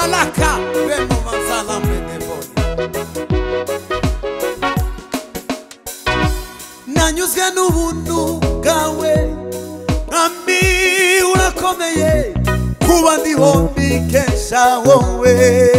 malaka bemo manzala meneboni nanyuzwe n'ubuntu bwawe Ami urakomeye kuba ndiho mbikesha wowe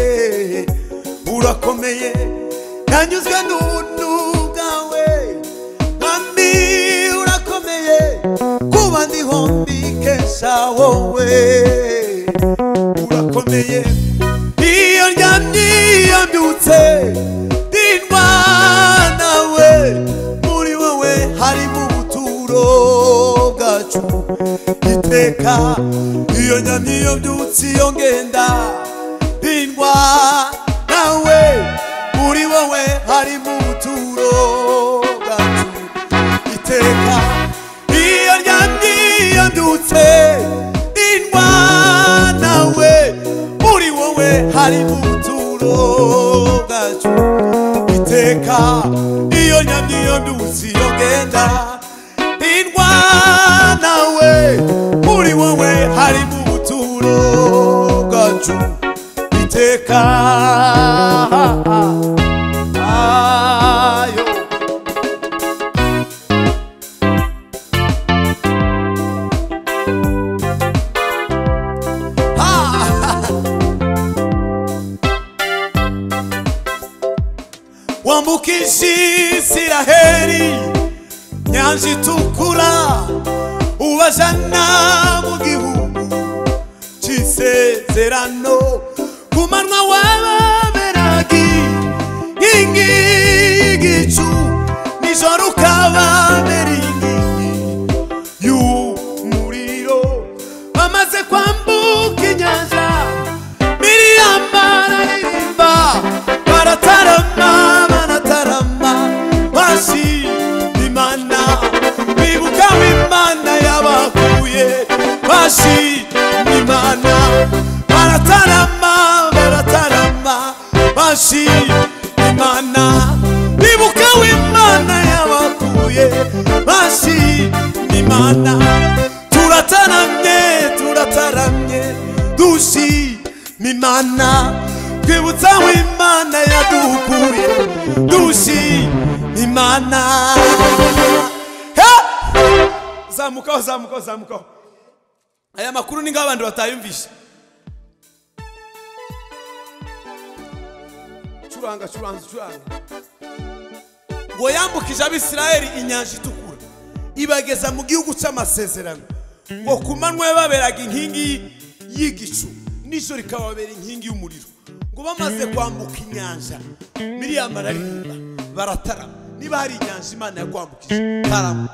urakomeye nanyuzwe n'ubuntu bwawe Ami urakomeye kuba ndiho mbikesha wowe urakomeye iyo ndyamye mbyutse ndindwa nawe muri wowe harimo ubuturo bwacu iteka iyo nyamye mbyutse iyo ngenda ndindwa nawe muri wowe harimo ubuturo bwacu iteka iyo nyamye mbyutse ndindwa nawe muri wowe harimo ubuturo bwacu iteka iyo nyamye mbyutse iyo ngenda ndindwa nawe muri wowe harimo ubuturo bwacu iteka ayo wambukije Isiraheli nyanja itukura ubajana mu gihugu cy'isezerano ku manywa wababeraga inkingi y'igicu nijoro ukababera inkingi y'umuriro bamaze kwambuka inyanja Miriyamu araririmba baratarama bashima Imana bibuka w'Imana yabakuye bashima Imana baratarama bashima Imana bibuka w'Imana yabakuye bashima Imana turataramye dushima Imana twibutsa w'Imana yadukuye dushima Imana zamuka aya makuru ni ngabandi batayumvisha curanga ngo yambukije Abisirayeli inyanja itukura ibageza mu gihugu cy'amasezerano ngo ku manywa baberaga inkingi y'igicu nijoro ikababera inkingi y'umuriro ngo bamaze kwambuka inyanja Miriyamu araririmba baratarama niba hari inyanja Imana yakwambukije tarama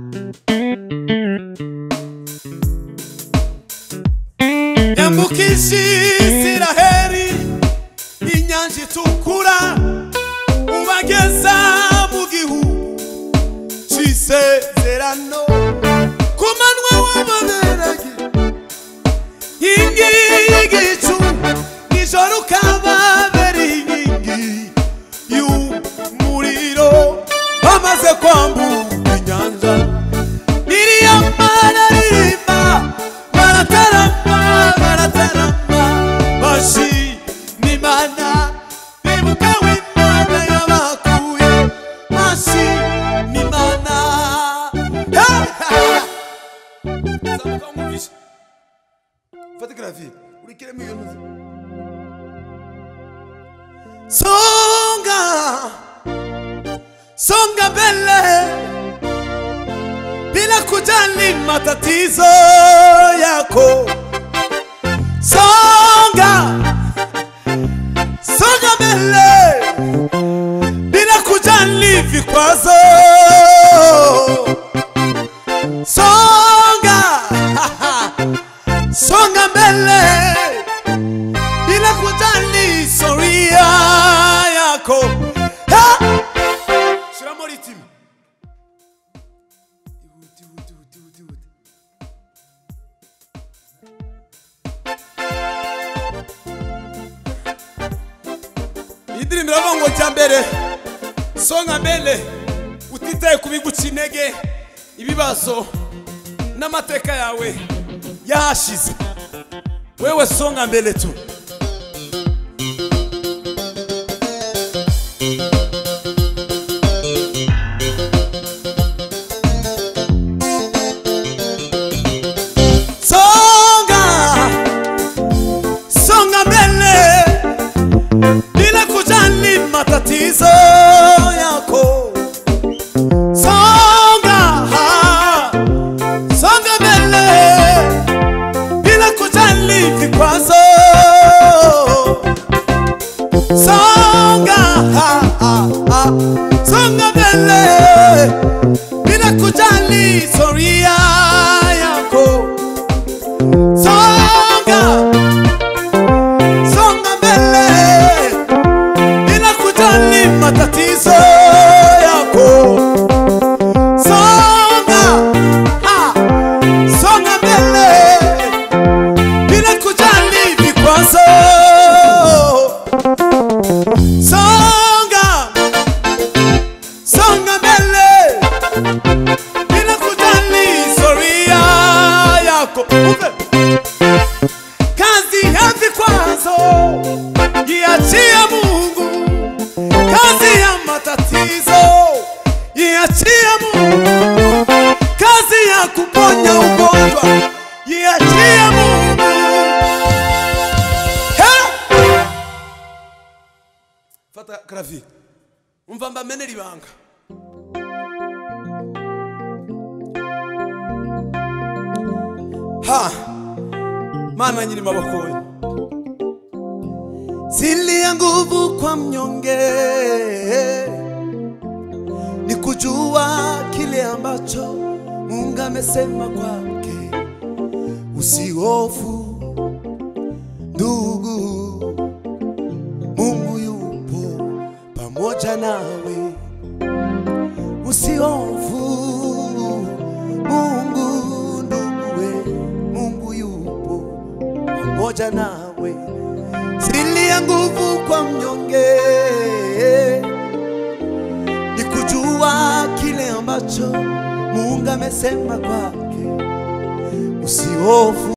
yambukije Isiraheli inyanja itukura ubageza mu gihugu cy'isezerano ku manywa wababeraga inkingi y'igicu nijoro ukababera inkingi y'umuriro bamaze kwambuka inyanja Miriyamu araririmba baratarama bashima Imana bibuka w'Imana yabakuye bashima Imana fata gravi urikiremo iyo ntuzi songa mbele bila kujali matatizo yako songa mbele bila kujali vikwazo songa mbele bila kujali historia yako shiramo ritimi idirimira bongo cyambere songa mbele utitaye kubiguca intege ibibazo n'amateka yawe yahashize wewe songa mbele tu songa songa mbele bila kujali historia yako. Songa songa mbele bila kujali matatizo yako. Songa songa mbele bila kujali vikwazo. Songa songa mbele bila kujali historia yako. Kazi ya vikwazo iachie Mungu, kazi ya matatizo iachie Mungu, kazi ya kuponya ugonjwa iachie Mungu. Fata graphique umvamba mene libanga Mana nyini mabokoni sili ya nguvu kwa mnyonge ni kujua kile ambacho Mungu amesema kwake. Usihofu ndugu, Mungu yupo pamoja nawe. Usihofu Mungu nduguwe, Mungu yupo pamoja nawe. Siri ya nguvu kwa mnyonge ni kujua kile ambacho Mungu amesema kwake. Usihofu.